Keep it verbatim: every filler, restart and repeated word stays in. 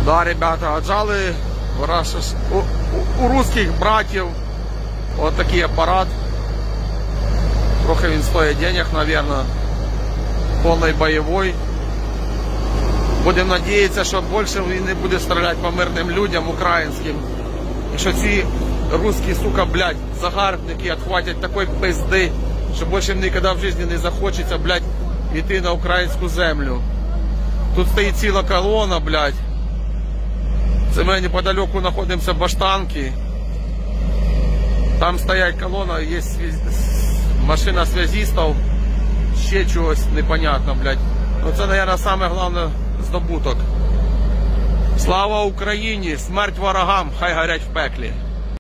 Да, ребята, отжали у, у, у русских братьев вот такий апарат. Трохи він стоїть денег, наверное. Повний бойовий. Будемо надіятися, що більше він не буде стріляти по мирним людям українським. І що ці русські, сука, блядь, загарбники відхватять такої пизди, що більше ніколи в житті не захочеться, блядь, йти на українську землю. Тут стоїть ціла колона, блядь. Це ми неподалеку знаходимося баштанки. Там стоять колона, є машина зв'язистів, ще чогось непонятно, блядь. Ну це, мабуть, саме головне здобуток. Слава Україні! Смерть ворогам! Хай горять в пеклі!